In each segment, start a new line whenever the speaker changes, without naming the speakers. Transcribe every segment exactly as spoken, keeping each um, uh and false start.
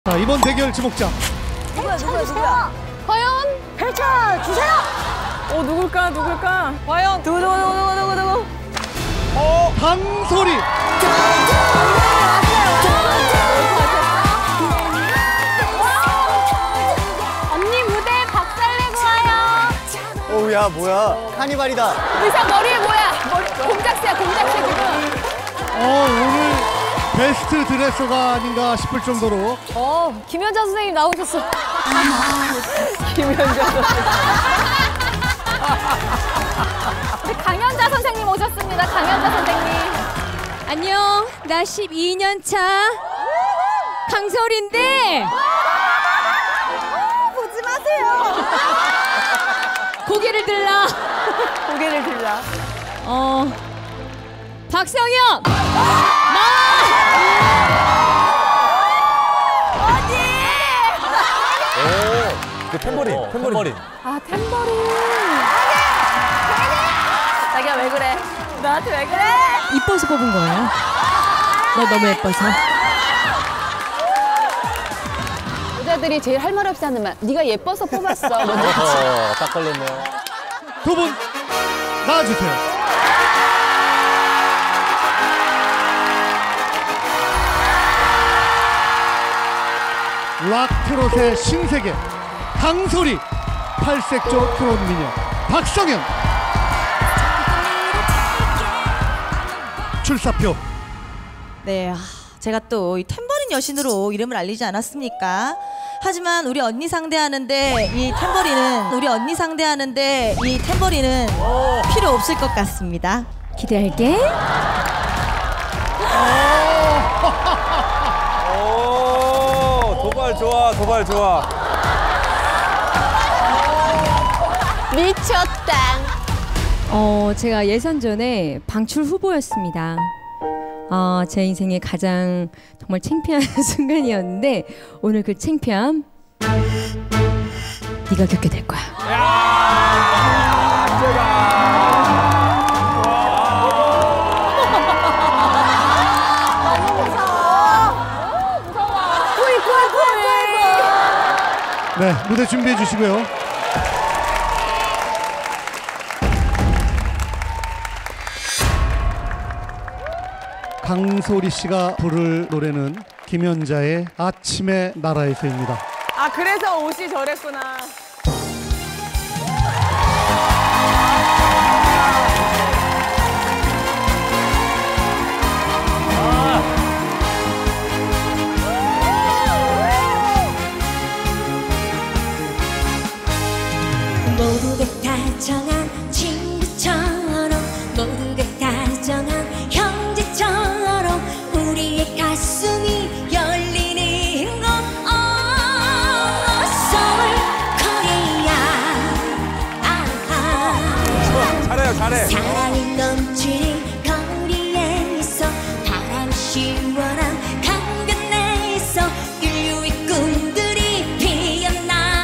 자, 이번 대결 지목자
누구야 누구야 누구야?
과연?
펼쳐 주세요.
어 누굴까 누굴까? 과연 누구 누구 누구 누구 누구 누구?
어 강소리.
언니 무대 박살내고 와요.
오야 뭐야 카니발이다.
의상 머리에 뭐야? 머리 공작새야 공작새 지금.
어 오늘 베스트 드레서가 아닌가 싶을 정도로.
어 김연자 선생님 나오셨어. 김연자 선생님. 우리 강연자 선생님 오셨습니다. 강연자 선생님.
안녕, 나 십이 년 차 강설인데
보지 마세요.
고개를 들라.
고개를 들라.
어, 박성현 나와.
그 탬버린 탬버린.
아 탬버린. 자기야 왜 그래? 나한테 왜 그래?
이뻐서 뽑은 거예요. 너 너무 예뻐서.
여자들이 제일 할 말 없이 하는 말. 네가 예뻐서 뽑았어.
어허, 딱 걸렸네요.
두 분 나와주세요. 락 트롯의 신세계 강소리, 팔색조 트롯 미녀 박성현. 출사표.
네, 아, 제가 또 이 탬버린 여신으로 이름을 알리지 않았습니까? 하지만 우리 언니 상대하는데 이 탬버린은 우리 언니 상대하는데 이 탬버린은 필요 없을 것 같습니다.
기대할게.
오 도발 좋아 도발 좋아.
미쳤다.
어, 제가 예선전에 방출 후보였습니다. 어, 제 인생의 가장 정말 창피한 순간이었는데 오늘 그 창피함 네가 겪게 될 거야.
네, 무대 준비해 주시고요. 강소리 씨가 부를 노래는 김연자의 아침의 나라에서입니다.
아 그래서 옷이 저랬구나.
모두가 다정한 친구처럼 모두가 다정한 형제처럼 우리의 가슴이 열리는 곳 oh, 서울 코리아 아하
잘해요 잘해.
사랑이 넘치는 거리에서 바람이 시원한 강변 내에서 인류의 꿈들이 피어나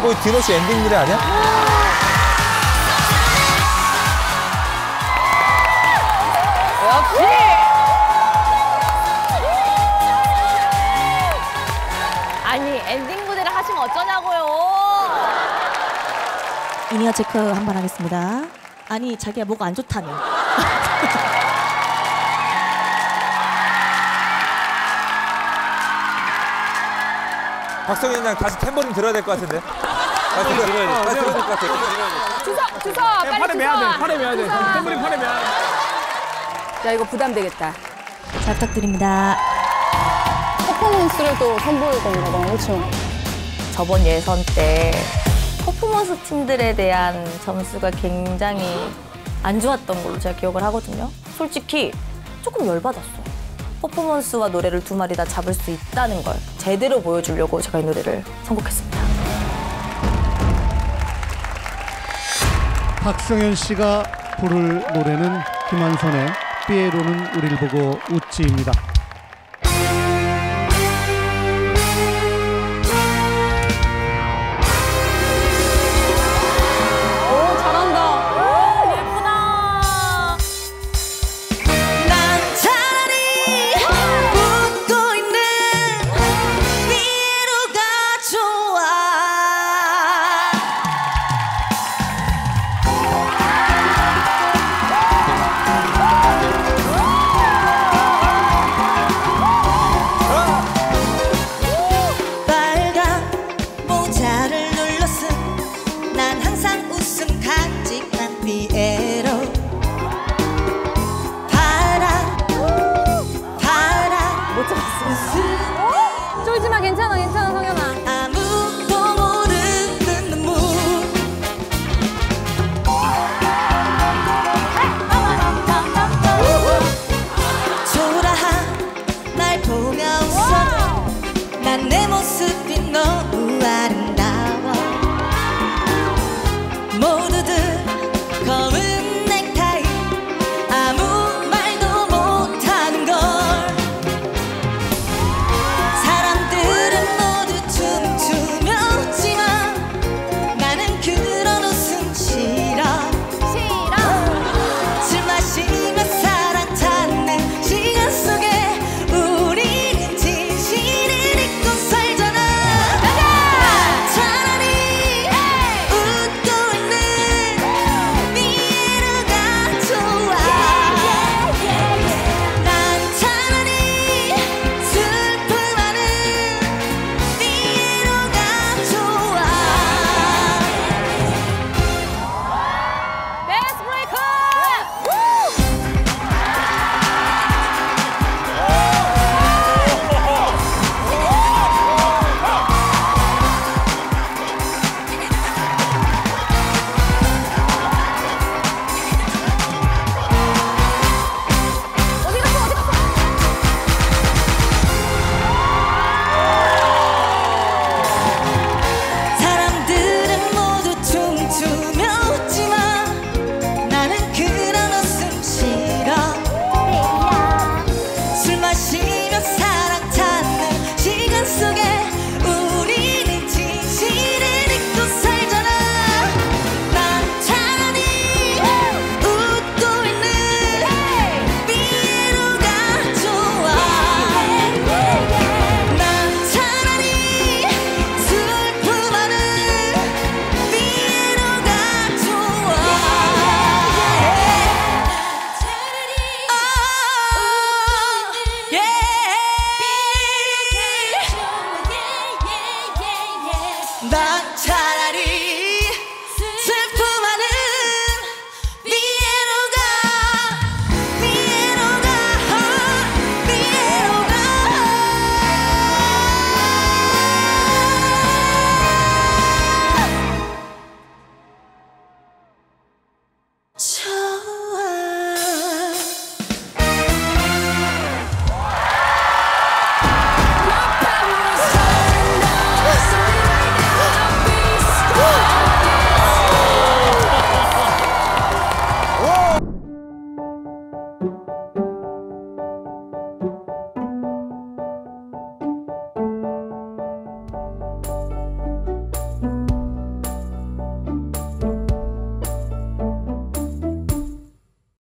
거의 디너쇼 엔딩 노래 아니야?
역시. 아니 엔딩 무대를 하시면 어쩌냐고요.
이니어 체크 한번 하겠습니다. 아니 자기야 뭐가 안 좋다며.
박성현 양 다시 탬버린 들어야 될 것 같은데. 다시 들어야 돼. 다시 들어야 될 것 같아.
주서 주서 빨리
팔에 매야 돼.
주서.
팔에 매야 돼.
주서.
탬버린 팔에 매야 돼.
야 이거 부담되겠다.
잘 부탁드립니다.
퍼포먼스를 또 선보일 건가 봐, 그렇죠?
저번 예선 때 퍼포먼스 팀들에 대한 점수가 굉장히 안 좋았던 걸로 제가 기억을 하거든요. 솔직히 조금 열받았어요. 퍼포먼스와 노래를 두 마리 다 잡을 수 있다는 걸 제대로 보여주려고 제가 이 노래를 선곡했습니다.
박성현 씨가 부를 노래는 김한선의 삐에로는 우릴 보고 웃지입니다.